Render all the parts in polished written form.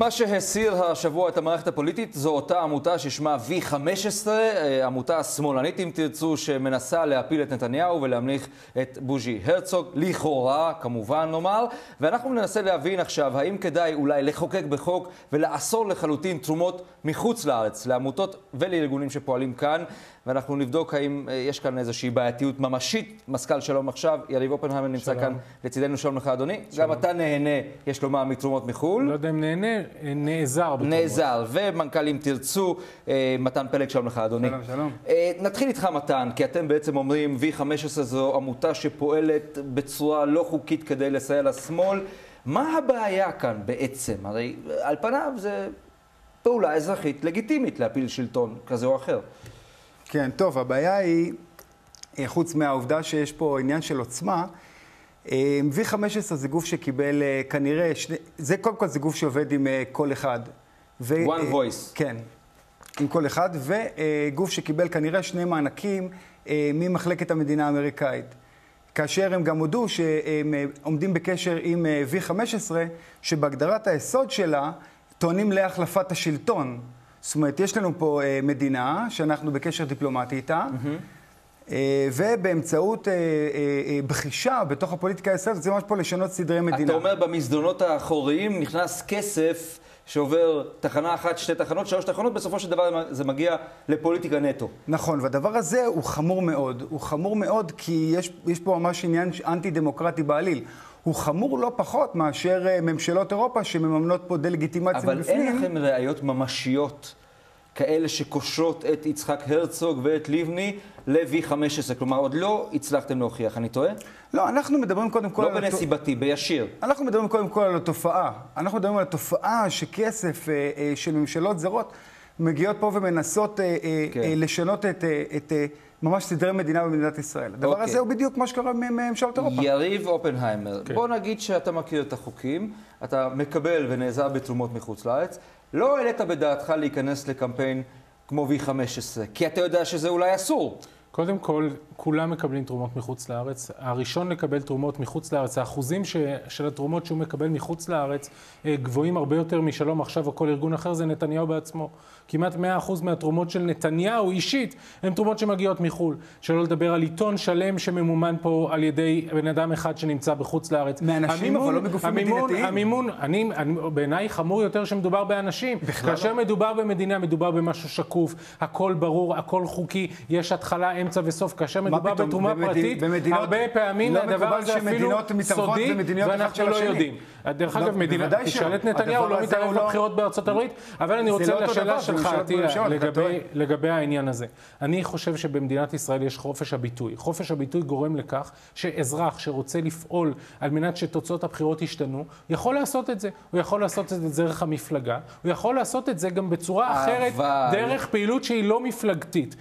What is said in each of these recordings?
מה שהסיר השבוע את המערכת הפוליטית זו אותה עמותה ששמה V15, עמותה השמאלנית אם תרצו, שמנסה להפיל את נתניהו ולהמליך את בוז'י הרצוג, לכאורה כמובן נאמר, ואנחנו ננסה להבין עכשיו האם כדאי אולי לחוקק בחוק ולאסור לחלוטין תרומות מחוץ לארץ, לעמותות ולארגונים שפועלים כאן, ואנחנו נבדוק האם יש כאן איזושהי בעייתיות ממשית. מזכ"ל שלום עכשיו, יריב אופנהיימר נמצא כאן לצידנו. שלום לך אדוני. שלום. גם אתה נהנה, יש לומר, מתרומות מחול. לא יודע אם נהנה, נעזר בתרומות. נעזר, ומנכ"ל אם תרצו, מתן פלג, שלום לך אדוני. שלום, שלום. נתחיל איתך מתן, כי אתם בעצם אומרים V15 זו עמותה שפועלת בצורה לא חוקית כדי לסייע לשמאל. מה הבעיה כאן בעצם? הרי על פניו זה פעולה אזרחית לגיטימית להפיל שלטון כזה או אחר. כן, טוב, הבעיה היא, חוץ מהעובדה שיש פה עניין של עוצמה, V15 זה גוף שקיבל כנראה, זה קודם כל זה גוף שעובד עם כל אחד. One voice. כן, עם כל אחד, וגוף שקיבל כנראה 2 מענקים ממחלקת המדינה האמריקאית. כאשר הם גם הודו שהם עומדים בקשר עם V15, שבהגדרת היסוד שלה טוענים להחלפת השלטון. זאת אומרת, יש לנו פה מדינה שאנחנו בקשר דיפלומטי איתה, ובאמצעות בחישה בתוך הפוליטיקה הישראלית, זה ממש פה לשנות סדרי מדינה. אתה אומר, במסדרונות האחוריים נכנס כסף שעובר תחנה אחת, 2 תחנות, 3 תחנות, בסופו של דבר זה מגיע לפוליטיקה נטו. נכון, והדבר הזה הוא חמור מאוד. הוא חמור מאוד כי יש פה ממש עניין אנטי-דמוקרטי בעליל. הוא חמור לא פחות מאשר ממשלות אירופה שמממנות פה דה-לגיטימציה מבפנים. אבל אין לכם ראיות ממשיות כאלה שקושרות את יצחק הרצוג ואת לבני ל-V15, כלומר עוד לא הצלחתם להוכיח, אני טועה? לא, אנחנו מדברים קודם כל... לא בנסיבתי, בישיר. אנחנו מדברים קודם כל על התופעה. אנחנו מדברים על התופעה שכסף של ממשלות זרות מגיעות פה ומנסות לשנות את ממש סדרי מדינה במדינת ישראל. הדבר הזה הוא בדיוק מה שקרה מממשלת אירופה. יריב אופנהיימר, בוא נגיד שאתה מכיר את החוקים, אתה מקבל ונעזר בתרומות מחוץ לארץ, לא העלית בדעתך להיכנס לקמפיין כמו V15, כי אתה יודע שזה אולי אסור. קודם כל, כולם מקבלים תרומות מחוץ לארץ. הראשון לקבל תרומות מחוץ לארץ, האחוזים של התרומות שהוא מקבל מחוץ לארץ גבוהים הרבה יותר משלום עכשיו או כל ארגון אחר, זה נתניהו בעצמו. כמעט 100% מהתרומות של נתניהו אישית הן תרומות שמגיעות מחול. שלא לדבר על עיתון שלם שממומן פה על ידי בן אדם אחד שנמצא בחוץ לארץ. מאנשים אבל לא בגופים מדינתיים. המימון, בעיניי חמור יותר שמדובר באנשים. כאשר מדובר במדינה, מדובר במשהו שקוף, הכל ברור, הכל חוקי, יש התחלה, אמצע וסוף. כאשר מדובר בתרומה פרטית, הרבה פעמים הדבר הזה אפילו סודי ואנחנו לא יודעים. דרך אגב, תשאל את נתניהו, לא מתערב בבחירות בארצות הברית, אבל אני רוצה לשאלה שלך, לגבי העניין הזה. אני חושב שבמדינת ישראל יש חופש הביטוי. חופש הביטוי גורם לכך שאזרח שרוצה לפעול על מנת שתוצאות הבחירות ישתנו, יכול לעשות את זה. הוא יכול לעשות את זה דרך המפלגה, הוא יכול לעשות את זה גם בצורה אחרת, דרך פעילות שהיא לא מפלגתית.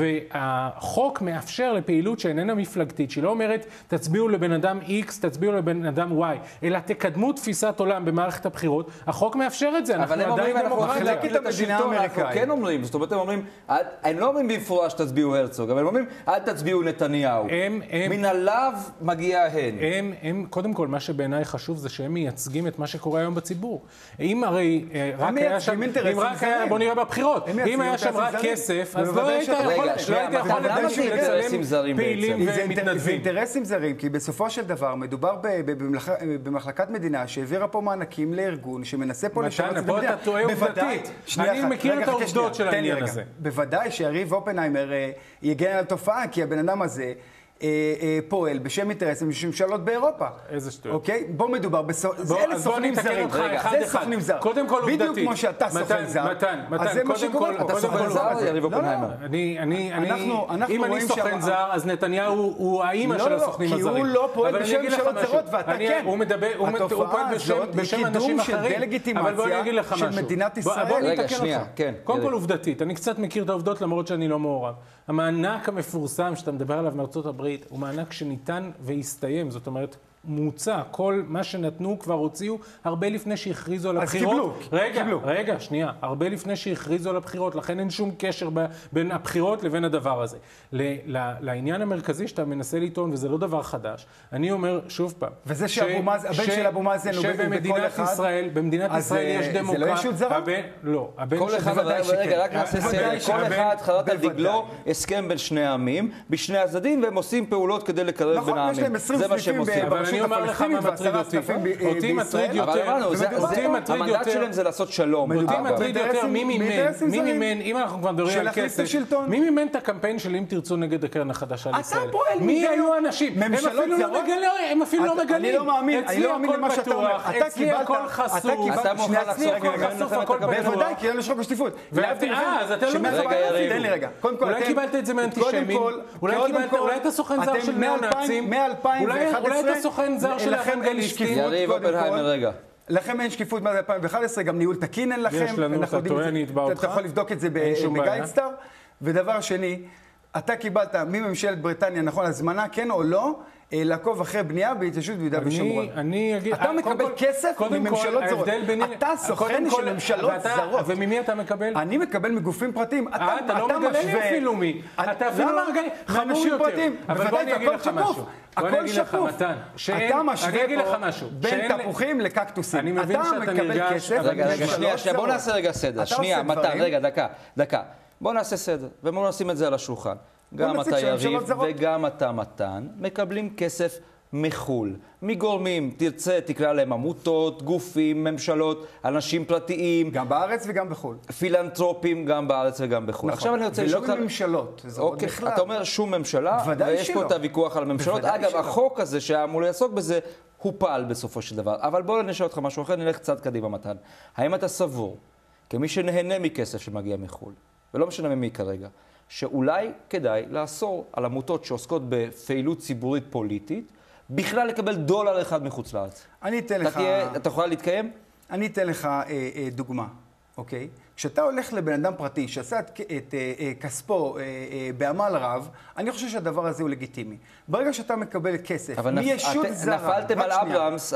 והחוק מאפשר לפעילות שאיננה מפלגתית, שהיא לא אומרת תצביעו לבן אדם X, תצביעו לבן אדם Y, אלא תקדמו תפיסת עולם במערכת הבחירות. החוק מאפשר את זה. אבל הם אומרים, אנחנו נחלק את השלטון, אנחנו כן אומרים. זאת אומרת, הם אומרים, הם לא אומרים במפורש תצביעו הרצוג, אבל הם אומרים, אל תצביעו נתניהו. מן עליו מגיע הן. קודם כל, מה שבעיניי חשוב זה שהם מייצגים את מה שקורה היום בציבור. אם הרי רק היה שם, בוא נראה בבחירות, אם היה שם רק כסף, אז לא היית יכול לצלם פעילים ומתנדבים. זה אינטרסים זרים, כי בסופו של דבר מדובר במחלקת מדינה שהעבירה פה מענקים לארגון שמנסה פה לשנות את המדינה. אתה טועה עובדתית. אני מכיר את העובדות של העניין הזה. בוודאי שיריב אופנהיימר יגן על התופעה, כי הבן אדם הזה פועל בשם אינטרסים של ממשלות באירופה. איזה שטויות. אוקיי? בוא מדובר אלה סוכנים זרים. זה סוכנים זר. קודם כל עובדתית. בדיוק כמו שאתה סוכן זר. מתן, זה מה שקורה פה. אתה סוכן זר, יריב אופנהיימר? אם אני סוכן זר, אז נתניהו הוא האימא של הסוכנים הזרים. כי הוא לא פועל בשם ממשלות זרות, ואתה כן. הוא פועל בשם אנשים אחרים. אבל בוא אני אגיד לך משהו. של מדינת ישראל. בוא נתקן אותך. קודם כל עובדתית. אני קצת מכיר את העובדות למרות שאני לא מעורב. המענק המפורסם שאתה מדבר עליו מארצות הברית הוא מענק שניתן והסתיים, זאת אומרת, מוצע, כל מה שנתנו כבר הוציאו הרבה לפני שהכריזו על הבחירות. אז רגע, שנייה. הרבה לפני שהכריזו על הבחירות, לכן אין שום קשר בין הבחירות לבין הדבר הזה. לעניין המרכזי שאתה מנסה לטעון, וזה לא דבר חדש, אני אומר שוב פעם. וזה שהבן של אבו מאזן הוא בכל אחד. במדינת ישראל יש דמוקרטיה. זה לא ישות זרה? לא. כל אחד, רגע, רק נעשה סדר. כל אחד חרט על דגלו הסכם בין שני העמים, בשני הצדדים, והם עושים פעולות כדי לקרב בין העמים. זה מה שהם עושים. אבל אני אומר לך מה מטריד אותי. אותי מטריד יותר. המנדט שלהם זה לעשות שלום. אותי מטריד יותר מי מימן, אם אנחנו כבר מדברים על כסף, מי מימן את הקמפיין של אם תרצו נגד הקרן החדשה לישראל? מי היו האנשים? הם אפילו לא מגלים. אני לא מאמין למה שאתה אומר. אצלי הכל חשוף. אתה מוכן לחשוף הכל פתוח. בוודאי, כי אין לו שוק השקיפות. אז אתה לא תן לי רגע. אולי קיבלת את זה מאנטישמים? אולי אתה סוכן זר של ניאו-נאצים? אולי אתה סוכן זר של האוונגליסטים? יריב אופנהיימר, רגע. לכם אין שקיפות מאז 2011, גם ניהול תקין אין לכם. יש לנו, אתה טועה, אני אתבע אותך. אתה יכול לבדוק את זה בגיידסטאר. ודבר שני, אתה קיבלת מממשלת בריטניה, נכון, הזמנה, כן או לא, לעקוב אחרי בנייה בהתיישבות ביהודה ושומרון. אתה מקבל כסף מממשלות זרות. אתה סוכן של ממשלות זרות. וממי אתה מקבל? אני מקבל מגופים פרטיים. אתה לא מגלה לי אפילו מי. אתה אפילו לא מגלה, חמור יותר. אבל בוא אני אגיד לך משהו. הכל שקוף. אתה משווה פה בין תפוחים לקקטוסים. אני מבין שאתה נרגש. רגע, שנייה, בוא נעשה רגע סדר. שנייה, מתן, רגע, דקה. בוא נעשה סדר, ובוא נשים את זה על השולחן. גם אתה יריב וגם אתה מתן מקבלים כסף מחול, מגורמים, תרצה, תקרא להם עמותות, גופים, ממשלות, אנשים פרטיים. גם בארץ וגם בחול. פילנטרופים גם בארץ וגם בחול. נכון, ולא מממשלות, זרות בכלל. אתה אומר שום ממשלה, ויש פה את הוויכוח על הממשלות. אגב, החוק הזה שאמור לעסוק בזה, הוא פעל בסופו של דבר. אבל בואו נשאל אותך משהו אחר, נלך קצת קדימה מתן. האם אתה סבור, כמי שנהנה מכסף שמגיע מחול, ולא משנה ממי כרגע, שאולי כדאי לאסור על עמותות שעוסקות בפעילות ציבורית פוליטית, בכלל לקבל דולר אחד מחוץ לארץ? אני אתן לך... אתה יכול להתקיים? אני אתן לך דוגמה, אוקיי? כשאתה הולך לבן אדם פרטי שעשה את כספו בעמל רב, אני חושב שהדבר הזה הוא לגיטימי. ברגע שאתה מקבל כסף מישות זרה... נפלתם על אברהמס,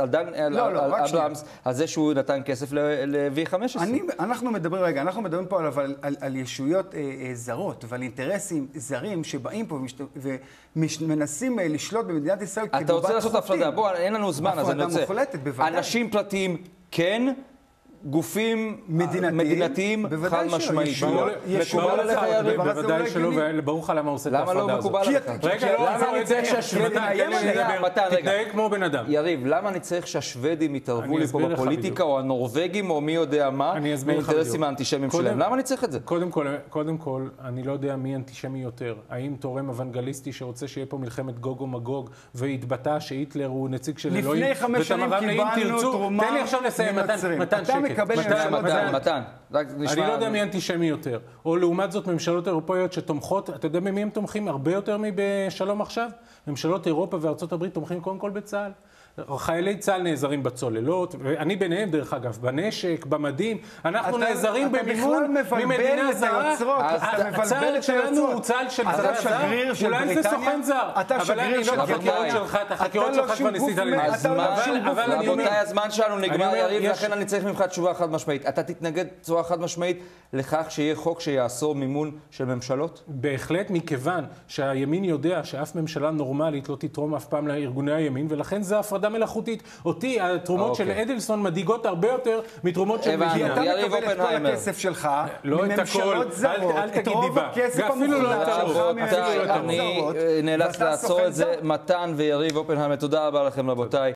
על זה שהוא נתן כסף ל-V15. אנחנו מדברים פה על ישויות זרות ועל אינטרסים זרים שבאים פה ומנסים לשלוט במדינת ישראל כדובת חופים. אתה רוצה לעשות הפרדה, בוא, אין לנו זמן, אז אני רוצה... הפרדה מוחלטת, בוודאי. אנשים פרטיים, כן. גופים מדינתיים חד משמעית. מקובל עליך יריב? בוודאי שלא, וברור לך למה הוא עושה את ההפרדה הזאת. למה לא מקובל עליך? רגע, למה אני צריך שהשוודים... תתנהג כמו בן אדם. יריב, למה אני צריך שהשוודים יתערבו לי פה בפוליטיקה, או הנורווגים, או מי יודע מה, מאינטרסים האנטישמיים שלהם? למה אני צריך את זה? קודם כל, אני לא יודע מי אנטישמי יותר. האם תורם אוונגליסטי שרוצה שיהיה פה מלחמת גוג ומגוג, והתבטא שהיטלר הוא נציג של אלוהים, לפני 5 שנים קיבלנו תרומה תן לי עכשיו לסיים, מתן שקט. מתן, אני לא יודע מי אנטישמי יותר. או לעומת זאת ממשלות אירופאיות שתומכות, אתה יודע במי הם תומכים הרבה יותר מבשלום עכשיו? ממשלות אירופה וארצות הברית תומכים קודם כל בצה"ל. חיילי צה"ל נעזרים בצוללות, ואני ביניהם דרך אגב, בנשק, במדים, אנחנו נעזרים במימון ממדינה זרה. הצה"ל שלנו הוא צה"ל של זרה זר, אולי זה סוכן זר. אבל אני לא בחקירות שלך, את החקירות שלך כבר ניסית ללמוד. אבל רבותיי, הזמן שלנו נגמר יריב, לכן אני צריך ממך תשובה חד משמעית. אתה תתנגד תשובה חד משמעית לכך שיהיה חוק שיאסור מימון של ממשלות? בהחלט, מכיוון שהימין יודע שאף ממשלה נורמלית לא תתרום אף פעם לארגוני הימין, ולכן זה הפרדה מלאכותית. אותי, התרומות של אדלסון מדאיגות הרבה יותר מתרומות של מדינה. אתה מקבל את כל הכסף שלך מממשלות זרות, אל תגיד דיבה. אפילו לא את הרוב. אני נאלץ לעצור את זה. מתן ויריב אופנהיימר, תודה רבה לכם רבותיי.